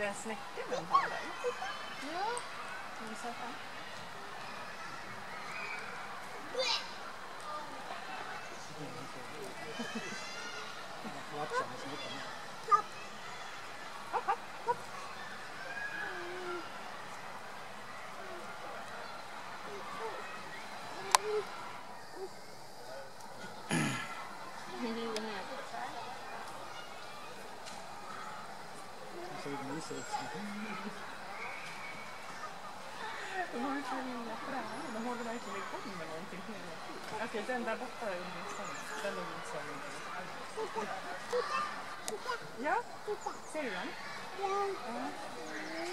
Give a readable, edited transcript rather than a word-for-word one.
en snäcka med en hand där? Ja. Kan du sätta? Hopp, hopp, hopp. De har inte lilla fram. De håller verkligen igång med någonting hela tiden. Okej, den där borta är under sängen. Den låg inte så mycket. Ja, ser du den? Ja.